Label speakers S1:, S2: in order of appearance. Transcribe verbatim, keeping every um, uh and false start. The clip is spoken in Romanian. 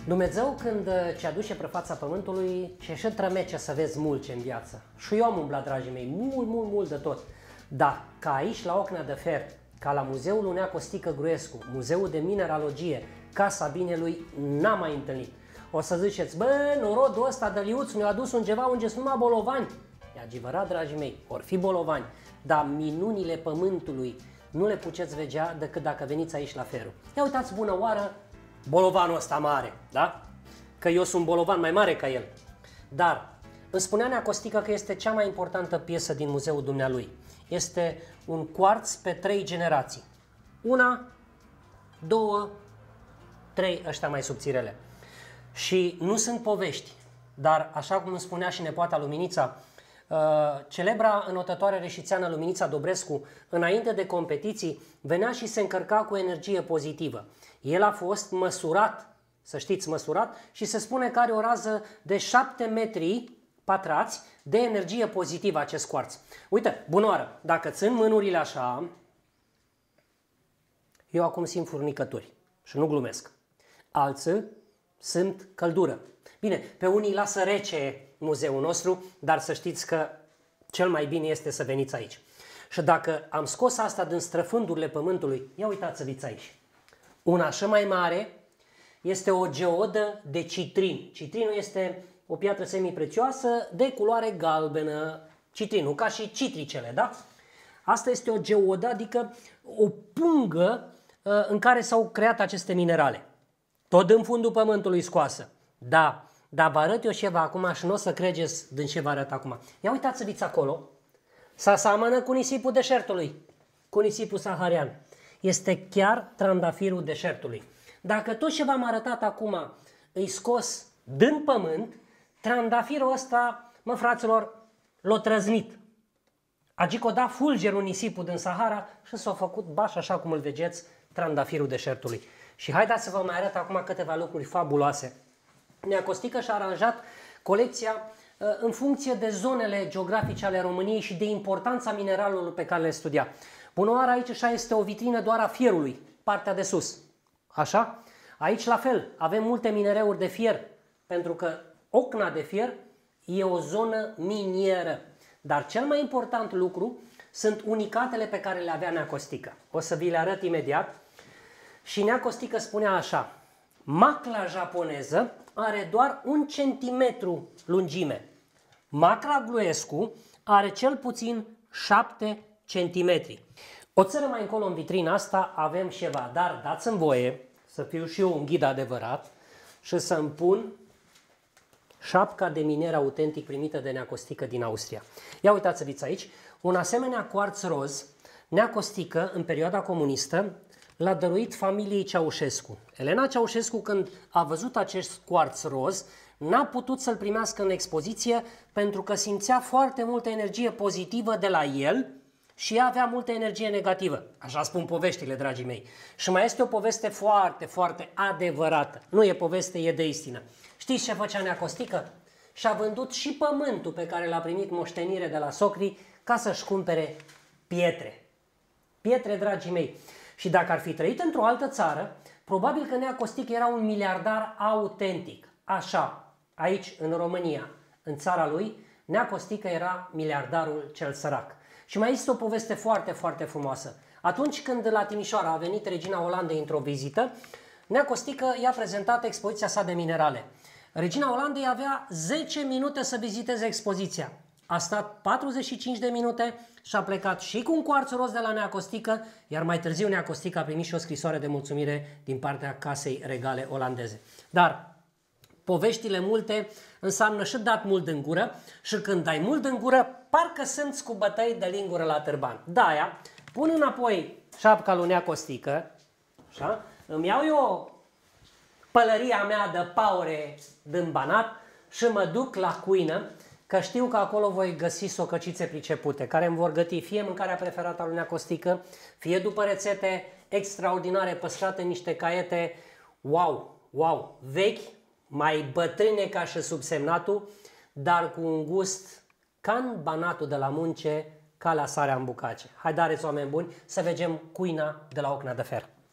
S1: Dumnezeu când ce aduce pe fața pământului, ce și trămece să vezi mulce în viață. Și eu am umblat, dragii mei, mult, mult, mult de tot. Dar ca aici, la Ocna de Fer, ca la Muzeul Unea Costică Gruescu, Muzeul de Mineralogie, Casa Binelui, n-am mai întâlnit. O să ziceți, bă, norodul ăsta de Liuț ne-a adus undeva unde sunt numai bolovani. E adevărat, dragii mei, or fi bolovani, dar minunile pământului nu le puteți vedea decât dacă veniți aici la Ferul. Ia uitați, bună oară, bolovanul ăsta mare, da? Că eu sunt bolovan mai mare ca el. Dar îmi spunea Nea Costică că este cea mai importantă piesă din muzeul dumnealui. Este un cuarț pe trei generații. Una, două, trei, ăștia mai subțirele. Și nu sunt povești, dar așa cum îmi spunea și nepoata Luminița, uh, celebra înotătoare reșițeană Luminița Dobrescu, înainte de competiții, venea și se încărca cu energie pozitivă. El a fost măsurat, să știți, măsurat, și se spune că are o rază de șapte metri pătrați de energie pozitivă acest cuarț. Uite, bunoară, dacă țin mânurile așa, eu acum simt furnicături și nu glumesc. Alții simt căldură. Bine, pe unii lasă rece muzeul nostru, dar să știți că cel mai bine este să veniți aici. Și dacă am scos asta din străfundurile pământului, ia uitați-vă aici. Una așa mai mare este o geodă de citrin. Citrinul este o piatră semiprețioasă de culoare galbenă. Citrinul, ca și citricele, da? Asta este o geodă, adică o pungă uh, în care s-au creat aceste minerale. Tot în fundul pământului scoasă. Da, dar vă arăt eu ceva acum și nu o să credeți din ce vă arăt acum. Ia uitați-vă acolo. Se seamănă cu nisipul deșertului, cu nisipul saharian. Este chiar trandafirul deșertului. Dacă tot ce v-am arătat acum îi scos din pământ, trandafirul ăsta, mă fraților, l-a trăznit. Adică o da fulgerul nisipul din Sahara și s-a făcut baș așa cum îl vedeți, trandafirul deșertului. Și haideți să vă mai arăt acum câteva lucruri fabuloase. Nea Costică și-a aranjat colecția uh, în funcție de zonele geografice ale României și de importanța mineralului pe care le studia. Bună oară, aici așa este o vitrină doar a fierului, partea de sus. Așa? Aici la fel, avem multe minereuri de fier, pentru că Ocna de Fier e o zonă minieră. Dar cel mai important lucru sunt unicatele pe care le avea Nea Costică. O să vi le arăt imediat. Și Nea Costică spunea așa: macla japoneză are doar un centimetru lungime. Macla Gruescu are cel puțin șapte centimetri. O țără mai încolo în vitrina asta avem ceva, dar dați-mi voie să fiu și eu un ghid adevărat și să-mi pun șapca de miner autentic primită de Nea Costică din Austria. Ia uitați-vă aici, un asemenea cuarț roz, Nea Costică, în perioada comunistă, l-a dăruit familiei Ceaușescu. Elena Ceaușescu, când a văzut acest cuarț roz, n-a putut să-l primească în expoziție pentru că simțea foarte multă energie pozitivă de la el și ea avea multă energie negativă. Așa spun poveștile, dragii mei. Și mai este o poveste foarte, foarte adevărată. Nu e poveste, e de istină. Știți ce făcea Nea Costică? Și-a vândut și pământul pe care l-a primit moștenire de la socrii ca să-și cumpere pietre. Pietre, dragii mei. Și dacă ar fi trăit într-o altă țară, probabil că Nea Costică era un miliardar autentic. Așa, aici, în România, în țara lui, Nea Costică era miliardarul cel sărac. Și mai este o poveste foarte, foarte frumoasă. Atunci când la Timișoara a venit regina Olandei într-o vizită, Nea Costică i-a prezentat expoziția sa de minerale. Regina Olandei avea zece minute să viziteze expoziția. A stat patruzeci și cinci de minute și a plecat și cu un cuarț roz de la Nea Costică, iar mai târziu Nea Costică a primit și o scrisoare de mulțumire din partea Casei Regale Olandeze. Dar poveștile multe înseamnă și dat mult în gură și când dai mult în gură, parcă simți cu bătăi de lingură la târban. De-aia pun înapoi șapca lui Nea Costică, așa, îmi iau eu pălăria mea de paure din Banat și mă duc la cuină, că știu că acolo voi găsi socăcițe pricepute, care îmi vor găti fie mâncarea preferată a lui Nea Costică, fie după rețete extraordinare păstrate în niște caiete, wow, wow, vechi, mai bătrâne ca și subsemnatul, dar cu un gust ca în Banatul de la Munce, ca la sarea în bucace. Haideți, oameni buni, să vedem cuina de la Ocna de Fer.